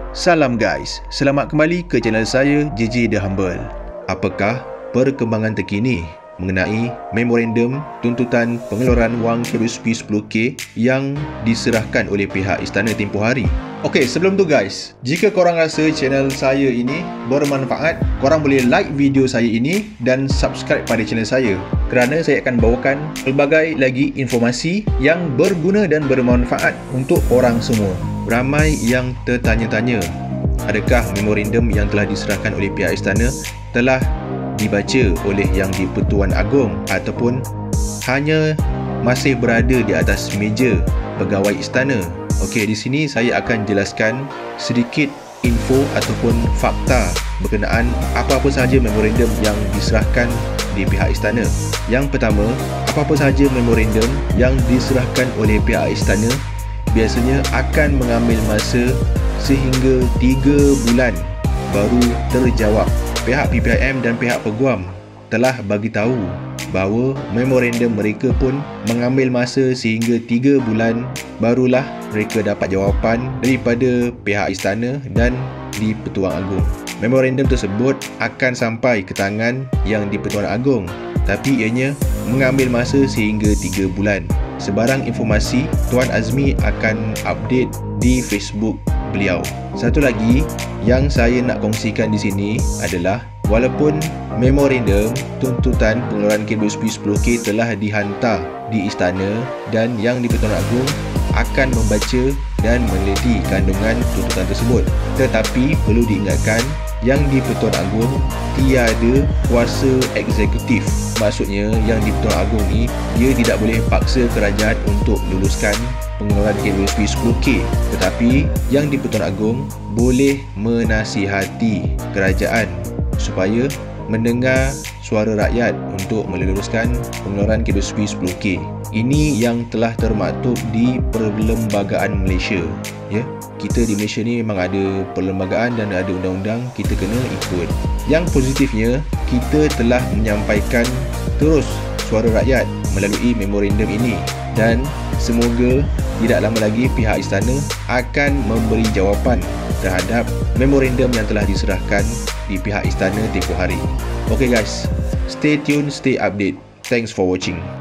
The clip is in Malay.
Salam guys, selamat kembali ke channel saya JJ The Humble. Apakah perkembangan terkini mengenai memorandum tuntutan pengeluaran wang KWSP 10K yang diserahkan oleh pihak istana tempoh hari? Okey, sebelum tu guys, jika korang rasa channel saya ini bermanfaat, korang boleh like video saya ini dan subscribe pada channel saya, kerana saya akan bawakan pelbagai lagi informasi yang berguna dan bermanfaat untuk orang semua. Ramai yang tertanya-tanya, adakah memorandum yang telah diserahkan oleh pihak istana telah dibaca oleh Yang di-Pertuan Agong ataupun hanya masih berada di atas meja pegawai istana? Okey, di sini saya akan jelaskan sedikit info ataupun fakta berkenaan apa-apa sahaja memorandum yang diserahkan di pihak istana. Yang pertama, apa-apa sahaja memorandum yang diserahkan oleh pihak istana biasanya akan mengambil masa sehingga 3 bulan baru terjawab. Pihak PPIM dan pihak peguam telah bagi tahu bahawa memorandum mereka pun mengambil masa sehingga 3 bulan barulah mereka dapat jawapan daripada pihak istana dan di-Pertuan Agong. Memorandum tersebut akan sampai ke tangan Yang di-Pertuan Agong, tapi ianya mengambil masa sehingga 3 bulan. Sebarang informasi Tuan Azmi akan update di Facebook beliau. Satu lagi yang saya nak kongsikan di sini adalah walaupun memorandum tuntutan pengeluaran KWSP 10K telah dihantar di istana dan Yang di-Pertuan Agong akan membaca dan meneliti kandungan tuntutan tersebut, tetapi perlu diingatkan Yang di-Pertuan Agong tiada kuasa eksekutif. Maksudnya Yang di-Pertuan Agong ni dia tidak boleh paksa kerajaan untuk luluskan pengeluaran KWSP 10K, tetapi Yang di-Pertuan Agong boleh menasihati kerajaan supaya mendengar suara rakyat untuk meluluskan pengeluaran KWSP 10K. Ini yang telah termaktub di Perlembagaan Malaysia. Ya, kita di Malaysia ni memang ada perlembagaan dan ada undang-undang, kita kena ikut. Yang positifnya, kita telah menyampaikan terus suara rakyat melalui memorandum ini, dan semoga tidak lama lagi pihak istana akan memberi jawapan terhadap memorandum yang telah diserahkan di pihak istana tempoh hari. Okay guys, stay tune, stay update. Thanks for watching.